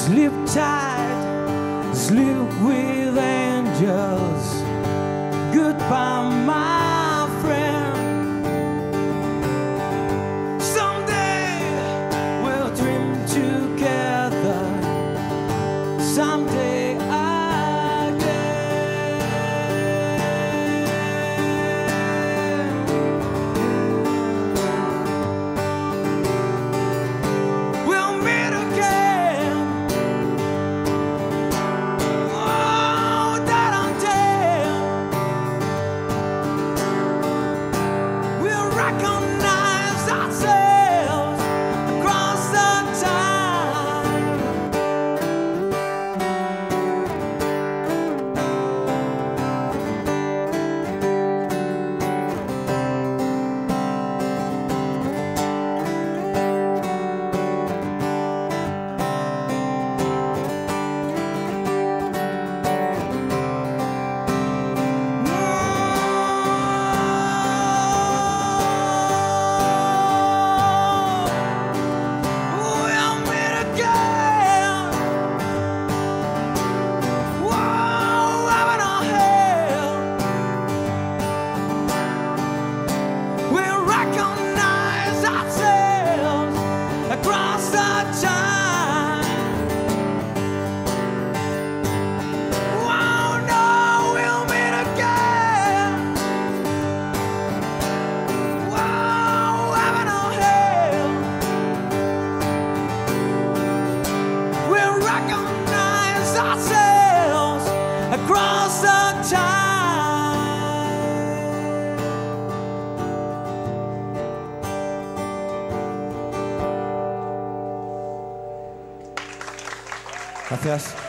Sleep tight, sleep with angels. Goodbye, my friend. Someday we'll dream together. Someday recognize ourselves across the time. Recognize ourselves across the time. Oh no, we'll meet again. Whoa, heaven or hell. We'll recognize ourselves across the time. Gracias.